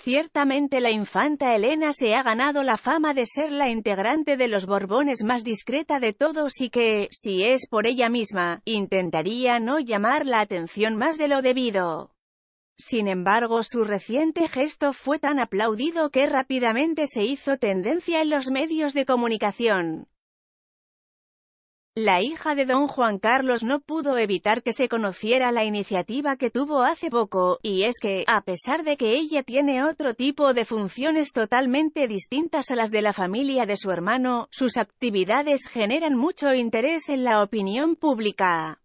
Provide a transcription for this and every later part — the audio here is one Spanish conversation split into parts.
Ciertamente la infanta Elena se ha ganado la fama de ser la integrante de los Borbones más discreta de todos y que, si es por ella misma, intentaría no llamar la atención más de lo debido. Sin embargo, su reciente gesto fue tan aplaudido que rápidamente se hizo tendencia en los medios de comunicación. La hija de don Juan Carlos no pudo evitar que se conociera la iniciativa que tuvo hace poco, y es que, a pesar de que ella tiene otro tipo de funciones totalmente distintas a las de la familia de su hermano, sus actividades generan mucho interés en la opinión pública.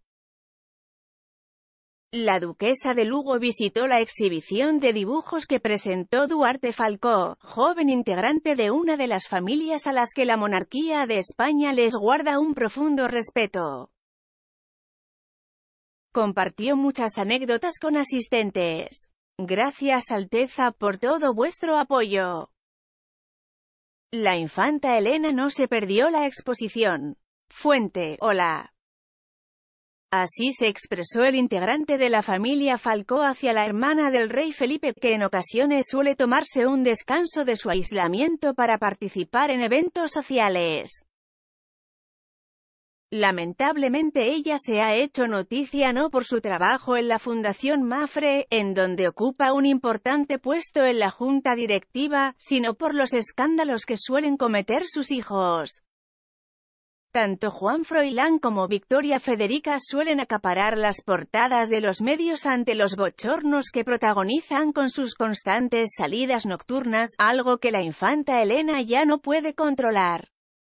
La duquesa de Lugo visitó la exhibición de dibujos que presentó Duarte Falcó, joven integrante de una de las familias a las que la monarquía de España les guarda un profundo respeto. Compartió muchas anécdotas con asistentes. Gracias, Alteza, por todo vuestro apoyo. La infanta Elena no se perdió la exposición. Fuente: Hola. Así se expresó el integrante de la familia Falcó hacia la hermana del rey Felipe, que en ocasiones suele tomarse un descanso de su aislamiento para participar en eventos sociales. Lamentablemente ella se ha hecho noticia no por su trabajo en la Fundación Mafre, en donde ocupa un importante puesto en la junta directiva, sino por los escándalos que suelen cometer sus hijos. Tanto Juan Froilán como Victoria Federica suelen acaparar las portadas de los medios ante los bochornos que protagonizan con sus constantes salidas nocturnas, algo que la infanta Elena ya no puede controlar.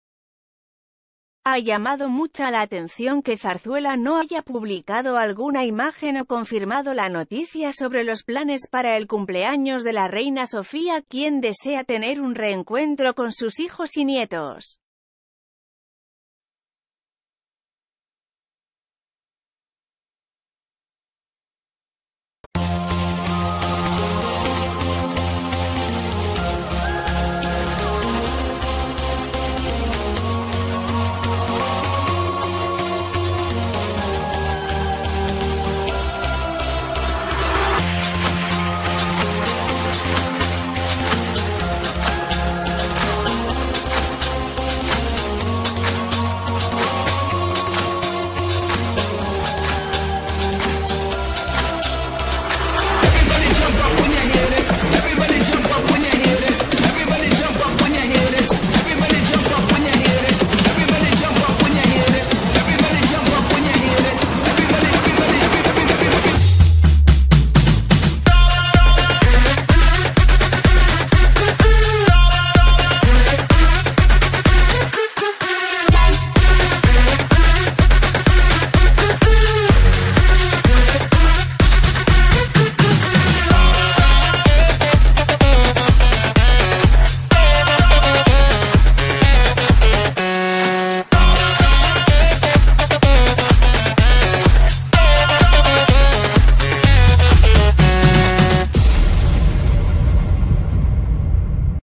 Ha llamado mucha la atención que Zarzuela no haya publicado alguna imagen o confirmado la noticia sobre los planes para el cumpleaños de la reina Sofía, quien desea tener un reencuentro con sus hijos y nietos.